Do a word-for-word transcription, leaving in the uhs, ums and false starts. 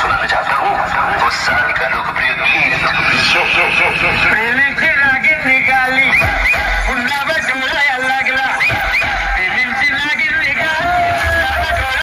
सुनाना चाहता हूँ। उस साल का लोकप्रिय गीत